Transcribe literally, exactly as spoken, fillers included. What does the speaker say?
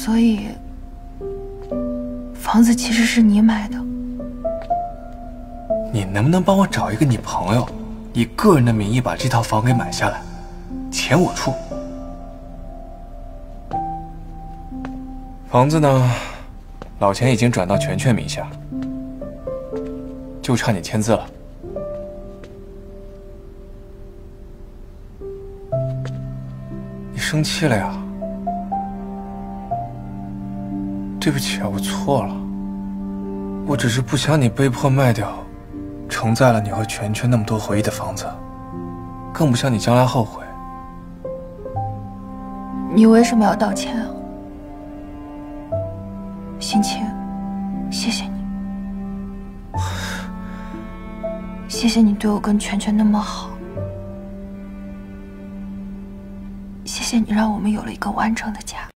所以房子其实是你买的。 你能不能帮我找一个你朋友，以个人的名义把这套房给买下来，钱我出。房子呢，老钱已经转到全全名下，就差你签字了。你生气了呀？对不起啊，我错了。我只是不想你被迫卖掉承载了你和全全那么多回忆的房子，更不想你将来后悔。 你为什么要道歉啊？心晴，谢谢你，谢谢你对我跟全全那么好，谢谢你让我们有了一个完整的家。